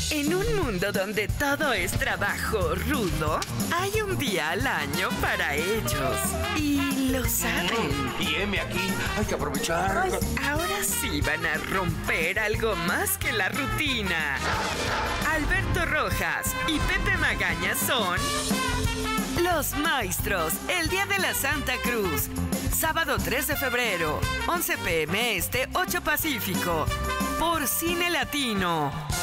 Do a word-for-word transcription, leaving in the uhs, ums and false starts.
En un mundo donde todo es trabajo rudo, hay un día al año para ellos. Y lo saben. Y heme aquí, hay que aprovechar. Pues ahora sí van a romper algo más que la rutina. Alberto Rojas y Pepe Magaña son Los Maestros, el día de la Santa Cruz. Sábado tres de febrero, once p m este, ocho Pacífico. Por Cine Latino.